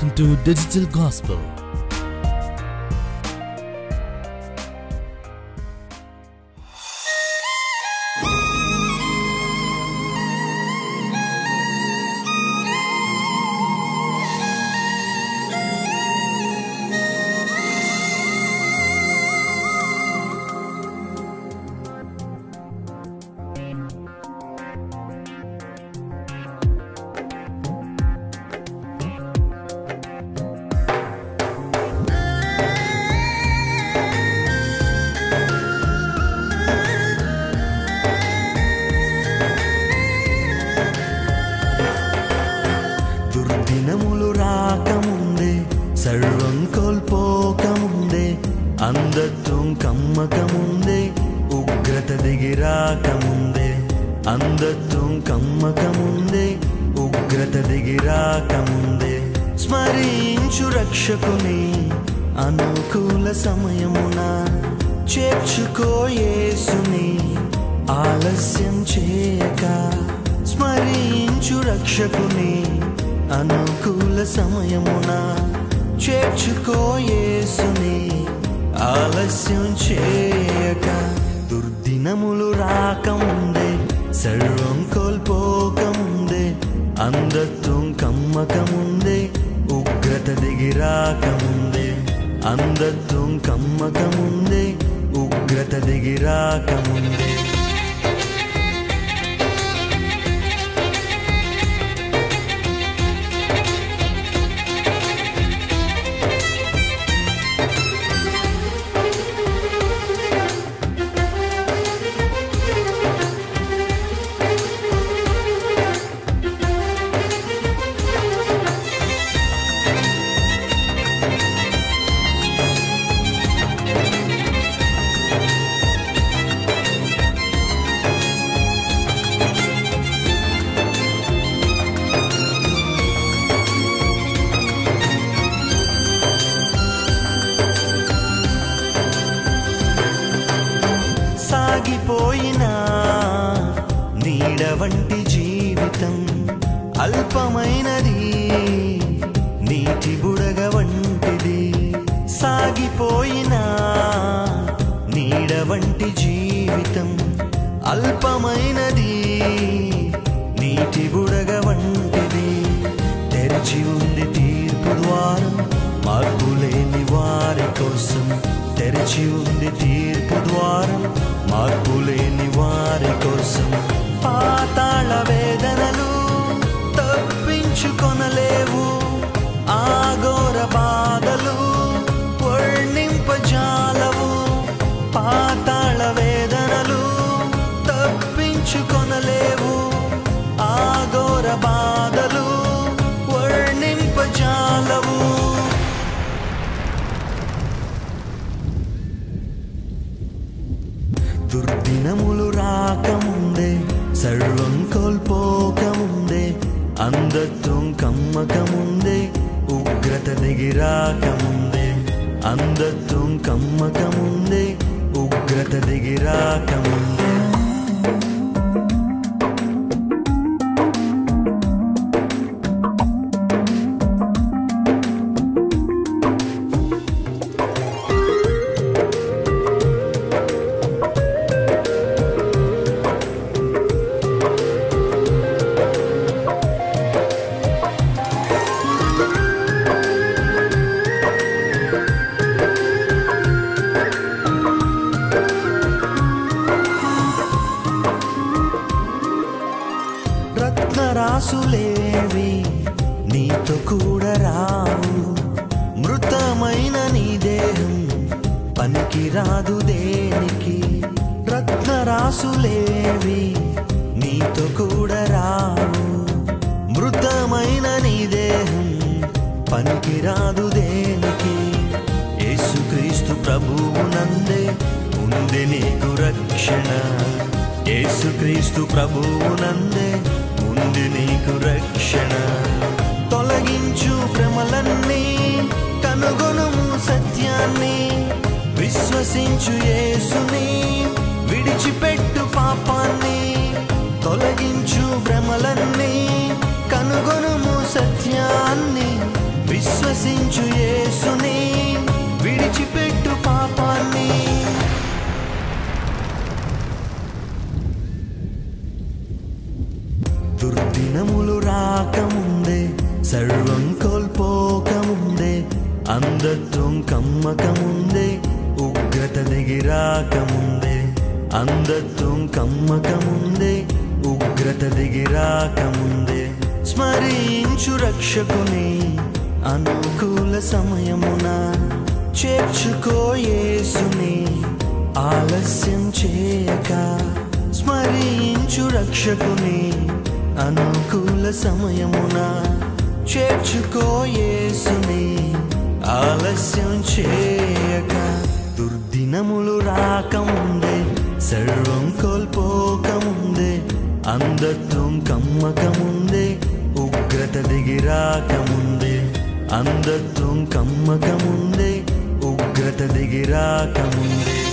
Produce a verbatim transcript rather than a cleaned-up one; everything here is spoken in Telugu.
Welcome to Digital Gospel. దినములు రాకముందే సర్వం కోల్పోకముందే అంధత్వం కమ్మకముందే ఉగ్రత దిగి రాకముందే అంధత్వం కమ్మకముందే ఉగ్రత దిగి రాకముందే స్మరించు రక్షకుని అనుకూల సమయమున చేర్చుకో యేసుని ఆలస్యం చేయక స్మరించు రక్షకుని అనుకూల సమయమున చేర్చుకో యేసుని ఆలస్యం చేయక దుర్దినములు రాకముందే సర్వం కోల్పోకముందే అంధత్వం కమ్మకముందే ఉగ్రత దిగి రాకముందే అంధత్వం కమ్మకముందే ఉగ్రత దిగి రాకముందే సాగిపోయినా నీడ వంటి జీవితం అల్పమైనది నీటి బుడగ వంటిది సాగిపోయినా నీడ వంటి జీవితం అల్పమైనది నీటి బుడగ వంటిది తెరిచి ఉంది తీర్పు ద్వారం మార్పులేని వారి కోసం తెరిచి ఉంది తీర్పు ద్వారం మార్పులేని వారి కోసం పాతాళ వేదనలు తప్పించుకొనలేవు ఆఘోర బాధలు వర్ణింపజాలవు పాతాళ వేదనలు తప్పించుకొనలేవు ఆఘోర బాధలు వర్ణింపజాలవు దుర్దినములు రాకముందే సర్వం కోల్పోకముందే అంధత్వం కమ్మకముందే ఉగ్రత దిగి రాకముందే అంధత్వం కమ్మకముందే ఉగ్రత దిగి రాకముందే రత్నరాసులేవి నీతో కూడా రావు మృతమైన నీ దేహం పనికి రాదు దేనికి రత్నరాసులేవి నీతో కూడా రావు మృతమైన నీ దేహం పనికి రాదు దేనికి యేసుక్రీస్తు ప్రభువునందే ఉంది నీకు రక్షణ యేసుక్రీస్తు ప్రభువునందే ఉంది నీకు రక్షణ తొలగించు భ్రమలన్నీ కనుగొనుము సత్యాన్ని విశ్వసించు యేసుని విడిచిపెట్టు పాపాన్ని తొలగించు భ్రమలన్నీ కనుగొనుము సత్యాన్ని విశ్వ విశ్వసించు యేసుని, విడిచిపెట్టు పాపాన్ని. దుర్దినములు రాకముందే, సర్వం కోల్పోకముందే, అంధత్వం కమ్మకముందే, ఉగ్రత దిగిరాకముందే, అంధత్వం కమ్మకముందే, ఉగ్రత దిగిరాకముందే, స్మరించు రక్షకుని అనుకూల సమయమున, చేర్చుకో యేసుని ఆలస్యం చేయక. స్మరించు రక్షకుని అనుకూల సమయమున, చేర్చుకో యేసుని ఆలస్యం చేయక. దుర్దినములు రాకముందే, సర్వం కోల్పోకముందే, అంధత్వం కమ్మకముందే, ఉగ్రత దిగిరాకముందే, అంధత్వం కమ్మకముందే, ఉగ్రత దిగిరాకముందే.